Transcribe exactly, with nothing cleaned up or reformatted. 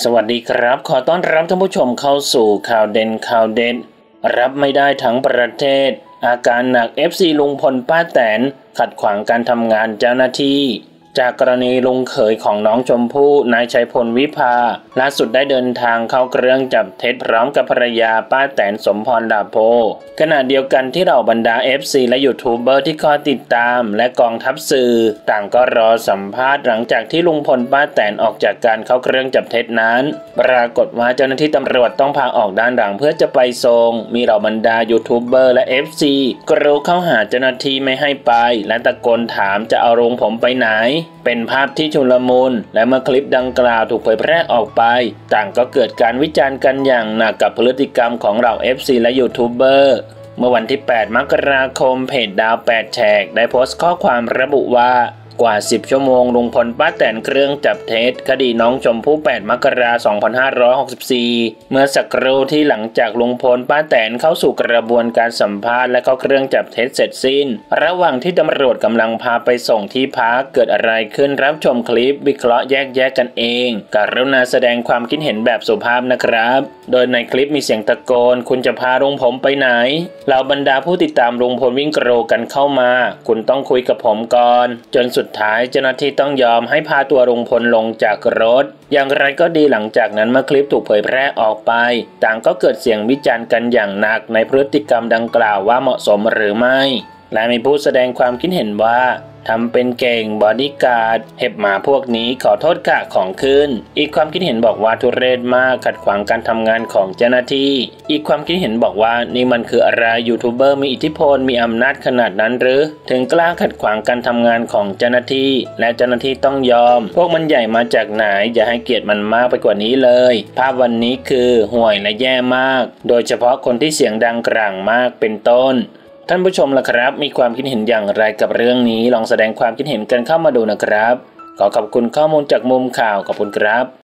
สวัสดีครับขอต้อนรับท่านผู้ชมเข้าสู่ข่าวเด่นข่าวเด็ดรับไม่ได้ทั้งประเทศอาการหนัก เอฟ ซี ลุงพลป้าแตนขัดขวางการทำงานเจ้าหน้าที่จากกรณีลุงเขยของน้องชมพู่นายชัยพลวิภาล่าสุดได้เดินทางเข้าเครื่องจับเท็จพร้อมกับภรรยาป้าแตนสมพรดาภโพขณะเดียวกันที่เหล่าบรรดา เอฟ ซี และยูทูบเบอร์ที่คอยติดตามและกองทัพสื่อต่างก็รอสัมภาษณ์หลังจากที่ลุงพลป้าแตนออกจากการเข้าเครื่องจับเท็จนั้นปรากฏว่าเจ้าหน้าที่ตำรวจต้องพาออกด้านหลังเพื่อจะไปส่งมีเหล่าบรรดายูทูบเบอร์และ เอฟ ซี กรูเข้าหาเจ้าหน้าที่ไม่ให้ไปและตะโกนถามจะเอาลุงผมไปไหนเป็นภาพที่ชุลมุนและเมื่อคลิปดังกล่าวถูกเผยแพร่ออกไปต่างก็เกิดการวิจารณ์กันอย่างหนักกับพฤติกรรมของเหล่า เอฟ ซี และยูทูบเบอร์เมื่อวันที่แปดมกราคมเพจดาวแปดแฉกได้โพสต์ข้อความระบุว่ากว่าสิบชั่วโมงลุงพลป้าแตนเครื่องจับเท็จคดีน้องชมพู่แปดมกราคมสองพันห้าร้อยหกสิบสี่เมื่อสักครู่ที่หลังจากลุงพลป้าแตนเข้าสู่กระบวนการสัมภาษณ์และเข้าเครื่องจับเท็จเสร็จสิ้นระหว่างที่ตำรวจกำลังพาไปส่งที่พักเกิดอะไรขึ้นรับชมคลิปวิเคราะห์แยกแยะกันเองกรุณาแสดงความคิดเห็นแบบสุภาพนะครับโดยในคลิปมีเสียงตะโกนคุณจะพาลุงผมไปไหนเหล่าบรรดาผู้ติดตามลุงพลวิ่งกรูกันเข้ามาคุณต้องคุยกับผมก่อนจนสุดท้ายเจ้าหน้าที่ต้องยอมให้พาตัวลุงพลลงจากรถอย่างไรก็ดีหลังจากนั้นเมื่อคลิปถูกเผยแพร่ออกไปต่างก็เกิดเสียงวิจารณ์กันอย่างหนักในพฤติกรรมดังกล่าวว่าเหมาะสมหรือไม่และมีผู้แสดงความคิดเห็นว่าทำเป็นเก่งบอดี้การ์ดเห็บหมาพวกนี้ขอโทษค่ะของขึ้นอีกความคิดเห็นบอกว่าทุเรศมากขัดขวางการทำงานของเจ้าหน้าที่อีกความคิดเห็นบอกว่านี่มันคืออะไรยูทูบเบอร์มีอิทธิพลมีอำนาจขนาดนั้นหรือถึงกล้าขัดขวางการทำงานของเจ้าหน้าที่และเจ้าหน้าที่ต้องยอมพวกมันใหญ่มาจากไหนอย่าให้เกียรติมันมากไปกว่านี้เลยภาพวันนี้คือห่วยและแย่มากโดยเฉพาะคนที่เสียงดังกร่างมากเป็นต้นท่านผู้ชมล่ะครับมีความคิดเห็นอย่างไรกับเรื่องนี้ลองแสดงความคิดเห็นกันเข้ามาดูนะครับขอขอบคุณข้อมูลจากมุมข่าวขอบคุณครับ